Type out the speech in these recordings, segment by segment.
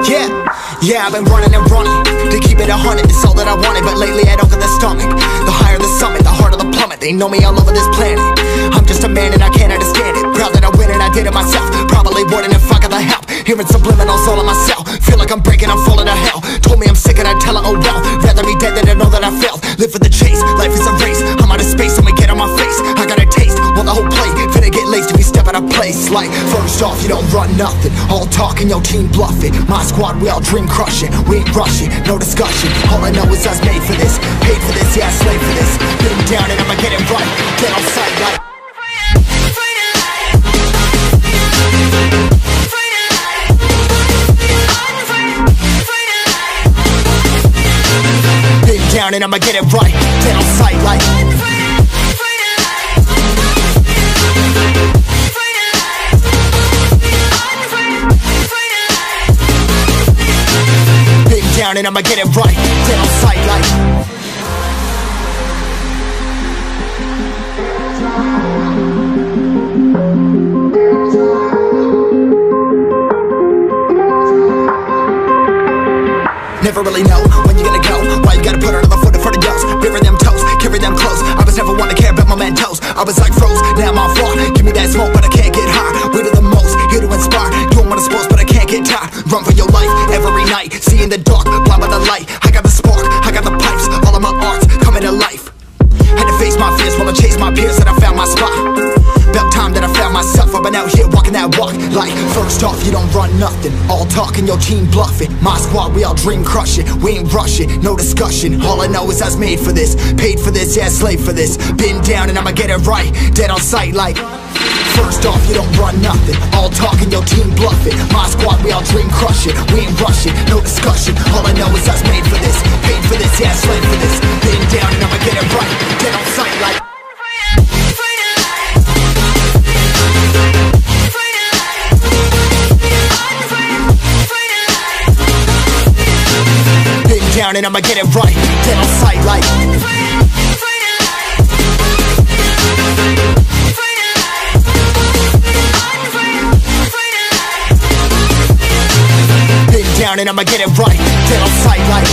Yeah, I've been running and running to keep it 100, it's all that I wanted. But lately I don't get the stomach. The higher the summit, the harder the plummet. They know me all over this planet. I'm just a man and I can't understand it. Proud that I win and I did it myself. Probably wouldn't if I got the help. Hearing subliminals all on myself. Feel like I'm breaking, I'm falling to hell. Told me I'm sick and I tell her, oh well. Rather be dead than to know that I failed. Live for the chase, life is a race. I'm out of space, so me get on my face. I got a taste, well the whole plate finna get laced if we step out of place. Like, first off, you don't run nothing. All talk and your team bluffing. My squad, we all dream crushing. We ain't rushing, no discussion. All I know is I was made for this. Paid for this, yeah, slave for this. Been down and I'ma get it right. Get on sight like down and I'ma get it right. Get on sight like big down and I'ma get it right. Get on sight like never really know when you're gonna go. Why you gotta put another foot in front of yours? Bury them toes, carry them close. I was never one to care about my mentos. I was like froze, now I'm on floor. Give me that smoke, but I can't get high. We do the most, here to inspire. Doing what I'm supposed, but I can't get tired. Run for your life every night. See in the dark, blind by the light. I got the spark, I got the pipes. All of my arts coming to life. Had to face my fears while I chased my peers, and I found my spot. About time that I found myself. I've been out here walking that walk. Like, first off, you don't run nothing. All talk and your team bluffing. My squad, we all dream crushing. We ain't rushing, no discussion. All I know is I was made for this. Paid for this, yeah, slave for this. Been down and I'ma get it right. Dead on sight like first off, you don't run nothing. All talk and your team bluffing. My squad, we all dream crushing. We ain't rushing, no discussion. All I know is I was made for this. Paid for this, yeah, slave for this. Been down and I'ma get it right. Dead on sight like down and I'ma get it right. Dead on sight like been down and I'ma get it right. Dead on sight like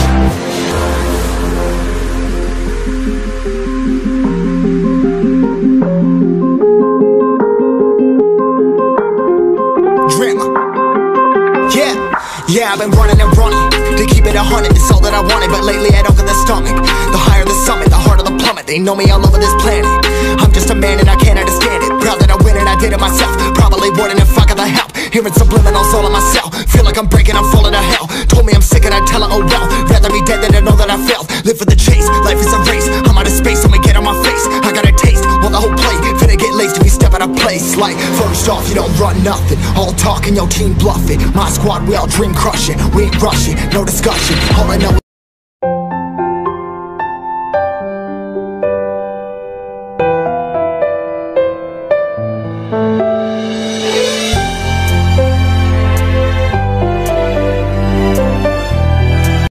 yeah, I've been running and running to keep it 100, it's all that I wanted. But lately I don't get the stomach. The higher the summit, the harder the plummet. They know me all over this planet. I'm just a man and I can't understand it. Proud that I win and I did it myself. Probably wouldn't if I got the help. Hearing subliminals all on myself. Feel like I'm breaking, I'm falling to hell. Told me I'm sick and I tell her, oh well. Rather be dead than to know that I failed. Live for the chase, life is a race. I'm out of space, so me get on my face. I got a taste, well the whole plate finna get laced if we step out of place. Like, first off, you don't run nothing. All talk and your team bluffing. My squad, we all dream crushing. We ain't rushing, no discussion. All I know